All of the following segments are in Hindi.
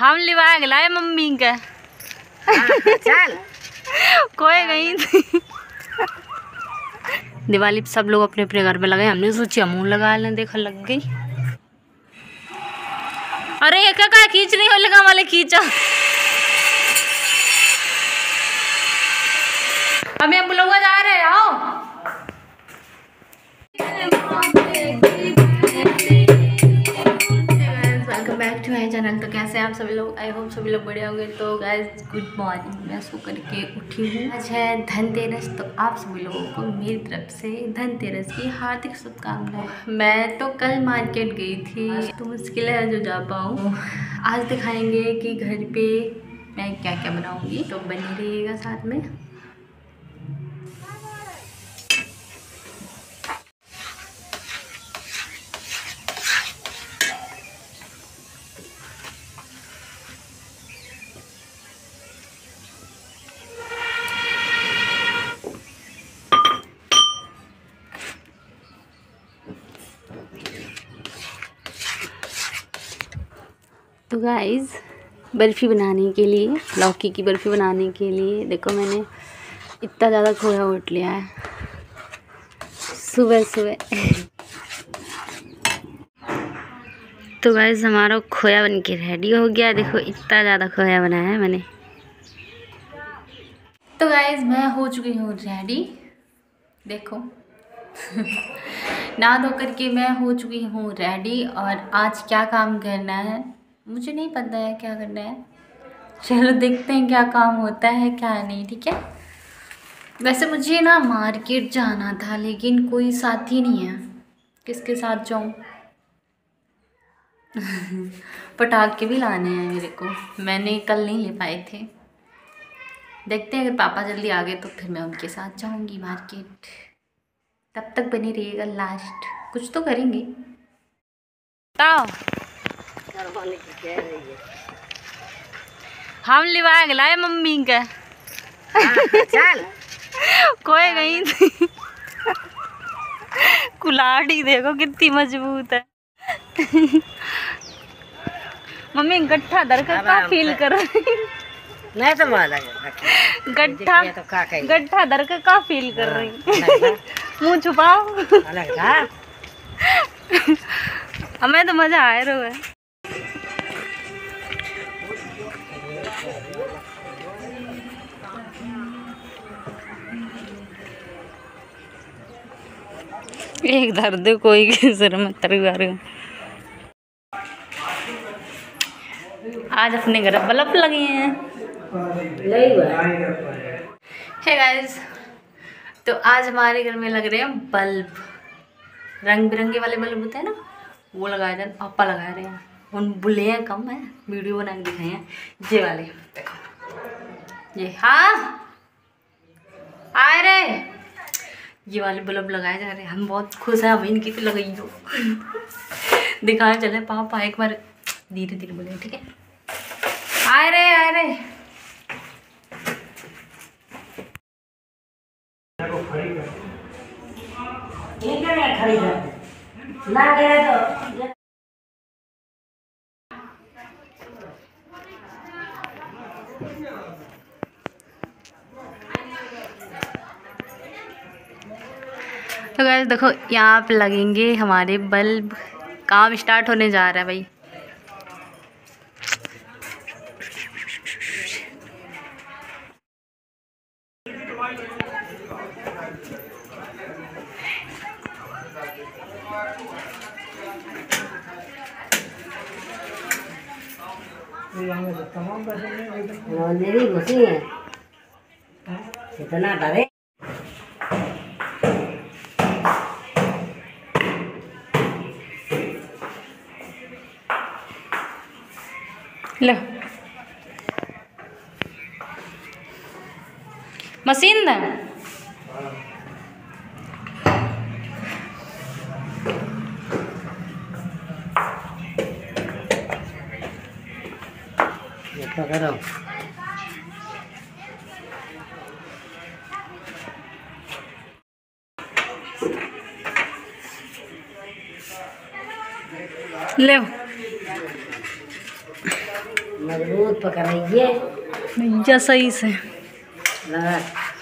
हम लिवा गलाए मम्मी के चल कोई गई थी। दिवाली सब लोग अपने अपने घर में लगे, हमने सोचा मुंह लगा लें, देखा लग गई। अरे ये क्या खींच रही हो, लगा वाले खींचा। अभी हम लोग जा रहे हैं, आओ। Welcome back to my channel. तो कैसे हैं आप सभी लोग? आई होप सभी लोग बढ़िया होंगे। तो गाइस गुड मॉर्निंग, मैं सो करके उठी हूँ। आज है धनतेरस, तो आप सभी लोगों को मेरी तरफ से धनतेरस की हार्दिक शुभकामनाएं। मैं तो कल मार्केट गई थी, तो मुश्किल है जो जा पाऊँ। आज दिखाएंगे कि घर पे मैं क्या क्या बनाऊँगी, तो बनी रहिएगा साथ में। तो गाइस बर्फ़ी बनाने के लिए, लौकी की बर्फ़ी बनाने के लिए देखो मैंने इतना ज़्यादा खोया उठ लिया है सुबह सुबह। तो गाइस हमारा खोया बन के रेडी हो गया। देखो इतना ज़्यादा खोया बनाया है मैंने। तो गाइस मैं हो चुकी हूँ रेडी, देखो नहा धो करके मैं हो चुकी हूँ रेडी। और आज क्या काम करना है मुझे नहीं पता है, क्या करना है, चलो देखते हैं क्या काम होता है क्या नहीं, ठीक है। वैसे मुझे ना मार्केट जाना था, लेकिन कोई साथी नहीं है, किसके साथ जाऊँ। पटाखे भी लाने हैं मेरे को, मैंने कल नहीं ले पाए थे। देखते हैं अगर पापा जल्दी आ गए तो फिर मैं उनके साथ जाऊँगी मार्केट। तब तक बनी रहिएगा लास्ट, कुछ तो करेंगे। हम लिवा गलाए मम्मी के चल कोई गई थी। कुल्हाड़ी देखो कितनी मजबूत है। मम्मी गट्ठा दर का फील कर रही, नहीं तो गट्ठा दर का फील कर रही। मुंह छुपाओ, हमें तो मजा आ रहा है। एक दर्द कोई के सिर में तरगार। आज अपने घर बल्ब लगे हैं। हे गाइस, तो आज हमारे घर में लग रहे हैं बल्ब, रंग बिरंगे वाले बल्ब होते हैं ना, वो लगाए थे, पापा लगा रहे हैं। उन बुले हैं कम है, वीडियो बना के दिखाए हैं। ये वाले देखो, ये हाँ आए रे, ये वाले बल्ब लगाए जा रहे हैं। हम बहुत खुश हैं, हम इनकी तो लगाई हो। दिखाए चले पापा, एक बार धीरे धीरे बोले, ठीक है। आए रे आए रे, तो गाइस देखो यहाँ पे लगेंगे हमारे बल्ब। काम स्टार्ट होने जा रहा है भाई। इतना डरे लो मशीन ना करो। ले मजबूत पकड़िए भैया सही से लगा।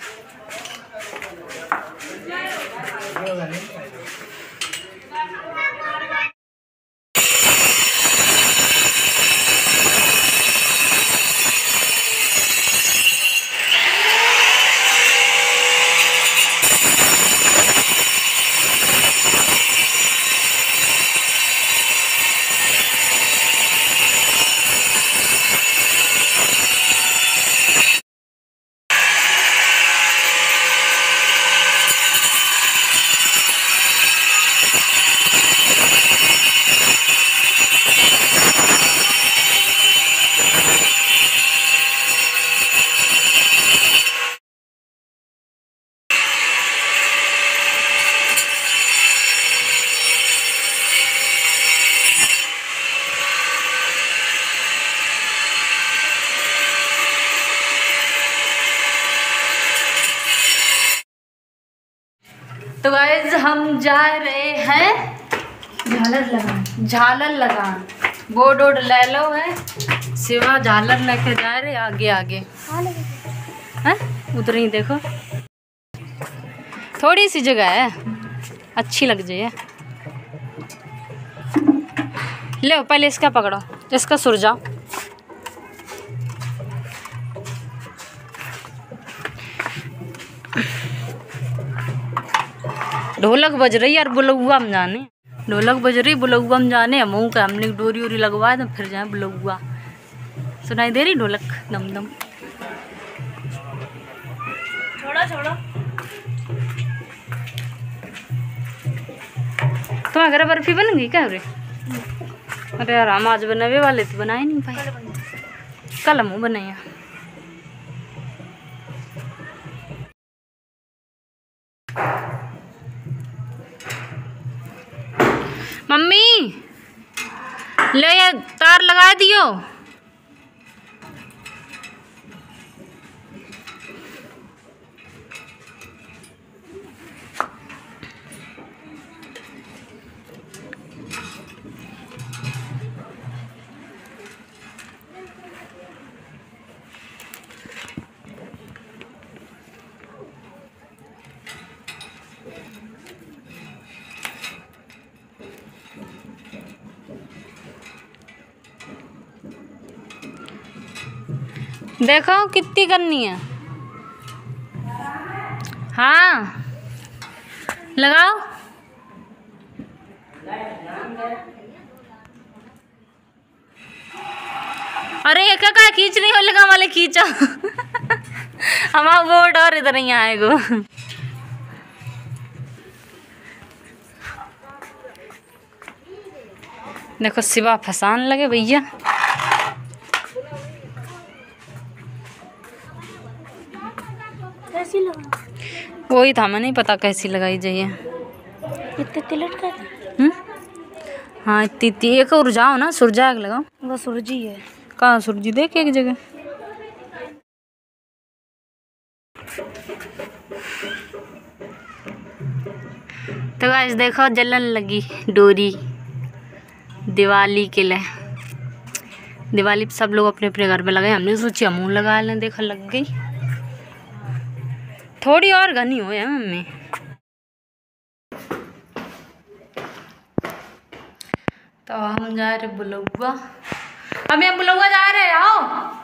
तो गाइस हम जा रहे हैं झालर लगान। बोर्ड वोर्ड ले लो है, सिवा झालर लेके जा रहे आगे आगे हैं। उधर ही देखो, थोड़ी सी जगह है, अच्छी लग जाए। ले पहले इसका पकड़ो, इसका सुरजा। ढोलक बज रही यार, बुलौआ में जाने। ढोलक बज रही, बुलौआ में जाने। मुँह का हमने डोरी वोरी लगवा दे, फिर जाए बुलौआ। सुनाई दे रही ढोलक दम दम। छोड़ो छोड़ो। तुम्हारे घर बर्फी बन गई क्या रे? अरे यार हम आज बनावे वाले थे, बनाए नहीं भाई। कल हम बनाया। मम्मी ले ये तार लगा दियो। देखो कितनी करनी है। हाँ लगाओ। अरे एक का खींच रही हो, लगा वाले खींचो। हमारा बोर्ड और इधर ही आएगो। देखो सिवा फसान लगे भैया। कैसी लगा? वही था, मैं नहीं पता कैसी लगाई जाइए। इतने तिलट का हाँ इतनी एक और जाओ ना, सुरजा लगाओ। वो सुरजी है। कहाँ सुरजी? देख एक जगह। तो गाइस देखो जलन लगी डोरी दिवाली के लिए। दिवाली पे सब लोग अपने अपने घर में लगाए, हमने सोचा मुँह लगा लें। देखो लग गई। थोड़ी और घनी हो है मम्मी। तो हम जा रहे बुलौआ। हम यहाँ बुलौआ जा रहे हैं, आओ।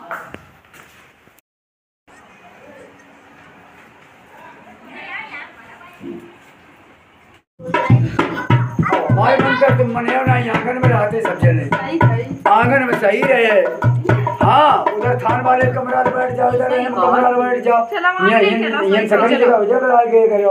भाई बनकर तुम मने ना, आंगन में रहते सब जने। आंगन में सही रहे। हाँ उधर थान वाले कमरा में बैठ जाओ, इधर कमरा में बैठ जाओ। ये सकरी जगह हो जाए, आगे करो।